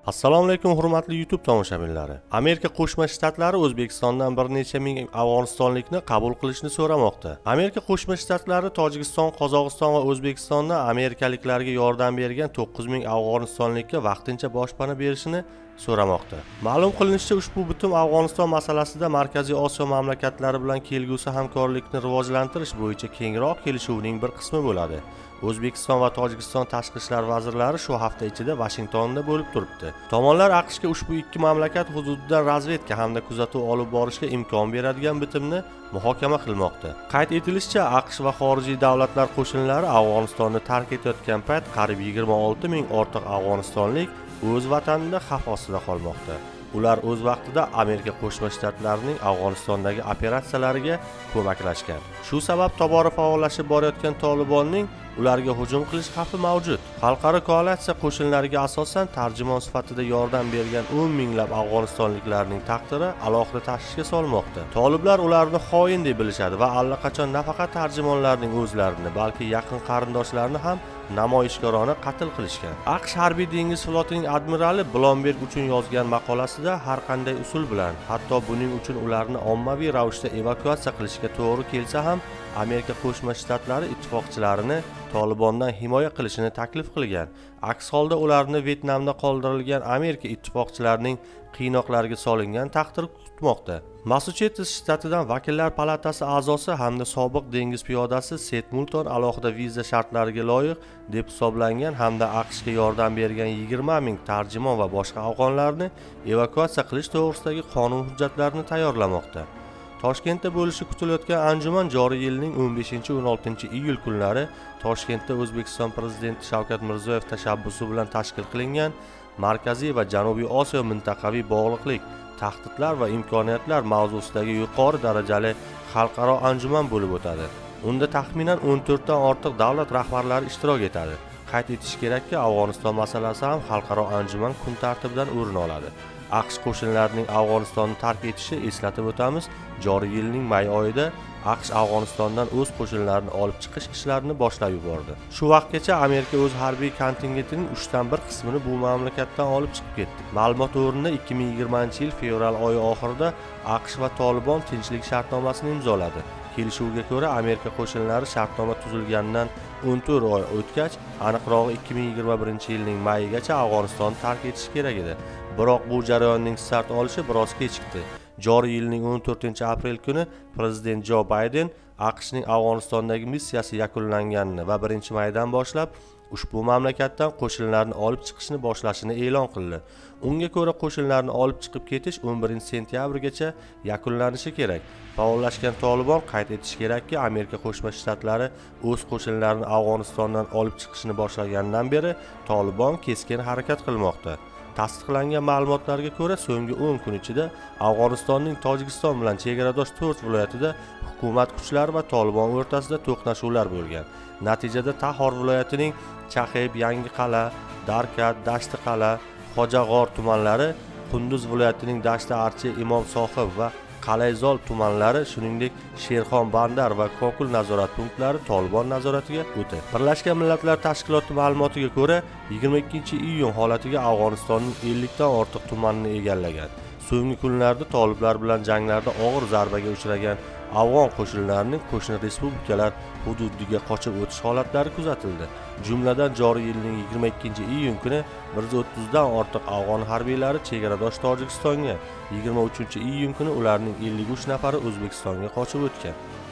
Assalomu alaykum hurmatli YouTube tomoshabinlari. Amerika Qo'shma Shtatlari O'zbekistondan bir necha ming Afg'onistonlikni qabul qilishni so'ramoqda. Amerika Qo'shma Shtatlari Tojikiston, Qozog'iston va O'zbekistonda amerikaliklarga yordam bergan 9 ming Afg'onistonlikka vaqtincha boshpana berishini so'ramoqda. Ma'lum qilinishicha, ushbu bitim Afg'oniston masalasida Markaziy Osiyo mamlakatlari bilan kelgusi hamkorlikni rivojlantirish bo'yicha kengroq kelishuvning bir qismi bo'ladi. O'zbekiston va Tojikiston tashqi ishlar vazirlari shu hafta ichida Vashingtonda bo'lib turibdi. Tomonlar AQShga ushbu ikki mamlakat hududidan razvedka hamda kuzatuv olib borishga imkon beradigan bitimni muhokama qilmoqda. Qayd etilishicha, AQSh va xorijiy davlatlar qo'shinlari Afg'onistonni tark etayotgan payt qariyb 26 ming ortiq afg'onistonlik o'z vatanida xavf ostida qolmoqda. Ular o'z vaqtida Amerika Qo'shma Shtatlarining Afg'onistondagi operatsiyalariga ko'maklashgan. Shu sabab tobora faollashib borayotgan Tolibonning ularga hujum qilish xavfi mavjud. Xalqaro koalitsiya qo'shinlariga asosan tarjimon sifatida yordam bergan 10 minglab afg'onistonliklarning taqdiri alohida tashvishga solmoqda. Toliblar ularni xoin deb bilishadi va allaqachon nafaqat tarjimonlarning o'zlarini, balki yaqin qarindoshlarini ham namoyishkorona qatl qilishgan. AQSh harbiy dengiz flotining admirali Bloomberg uchun yozgan maqolasida har qanday usul bilan, hatto buning uchun ularni ommaviy ravishda evakuatsiya qilishga to'g'ri kelsa ham, Amerika Qo'shma Shtatlari ittifoqchilarini Tolibondan himoya qilishini taklif qilgan. Aks holda ularni Vyetnamda qoldirilgan Amerika ittifoqchilarining qiynoqlarga solingan taqdir kutmoqda. Massachusetts shtatidan Vakillar palatasi a'zosi hamda sobiq dengiz piyodasi Seth Moulton alohida viza shartlariga loyiq deb hisoblangan hamda AQShga yordam bergan 20 ming tarjimon va boshqa afg'onlarni evakuatsiya qilish to'g'risidagi qonun hujjatlarini tayyorlamoqda. Toshkentda bo'lishi kutilayotgan anjuman joriy yilning 15-16 iyul kunlari Toshkentda O'zbekiston prezidenti Shavkat Mirziyoyev tashabbusi bilan tashkil qilingan Markaziy va Janubiy Osiyo mintaqaviy bog'liqlik, tahdidlar va imkoniyatlar mavzusidagi yuqori darajali xalqaro anjuman bo'lib o'tadi. Unda taxminan 14 dan ortiq davlat rahbarlari ishtirok etadi. Qayd etish kerakki, Afg'oniston masalasi ham xalqaro anjuman kun tartibidan o'rin oladi. AQSh qo'shinlarining Afg'onistonni tark etishi, eslatib o'tamiz, joriy yilning may oyida AQSh Afg'onistondan o'z qo'shinlarini olib chiqish ishlarini boshlab yubordi. Shu vaqtgacha Amerika o'z harbiy kontingentining 3dan 1 qismini bu mamlakatdan olib chiqib ketdi. Ma'lumot o'rnida 2020-yil fevral oyi oxirida AQSh va Tolibon tinchlik shartnomasini imzoladi. Kelishuvga ko'ra, Amerika qo'shinlari shartnoma tuzilganidan 14 oy o'tgach, aniqrog'i 2021-yilning mayigacha Afg'onistonni tark etishi kerak edi. Biroq bu jarayonning start olishi biroz kechikdi. Joriy yilning 14-aprel kuni prezident Jo Bayden AQShning Afg'onistondagi missiyasi yakunlanganini va 1-maydan boshlab ushbu mamlakatdan qo'shinlarni olib chiqishni boshlashini e'lon qildi. Unga ko'ra, qo'shinlarni olib chiqib ketish 11-sentyabrgacha yakunlanishi kerak. Faollashgan Tolibon qayd etish kerakki, Amerika Qo'shma Shtatlari o'z qo'shinlarini Afg'onistondan olib chiqishni boshlagandan beri Tolibon keskin harakat qilmoqda. Tasdiqlangan ma'lumotlarga ko'ra, so'nggi 10 kun ichida Afg'onistonning Tojikiston bilan chegaradosh 4 viloyatida hukumat kuchlari va Tolibon o'rtasida to'qnashuvlar bo'lgan. Natijada Tahor viloyatining Chaqeb, Yangi Qala, Darkat, Dashti Qala, Xo'jag'or tumanlari, Qunduz viloyatining Dashti Archa, Imom Sohib va Qalayzol tumanlari, shuningdek Sherxon Bandar va Kokul nazorat punktlari Tolibon nazoratiga o'tdi. Birlashgan Millatlar Tashkiloti ma'lumotiga ko'ra, 22-iyun holatiga Afg'onistonning 50 dan ortiq tumanini egallagan. So'nggi kunlarda toliblar bilan janglarda og'ir zarbaga uchragan afg'on qo'shinlarining qo'shni respublikalar hududiga qochib o'tish holatlari kuzatildi. Jumladan joriy yilning 22-iyun kuni 130 dan ortiq afg'on harbiylari chegaradosh Tojikistonga, 23-iyun kuni ularning 53 nafari O'zbekistonga qochib o'tgan.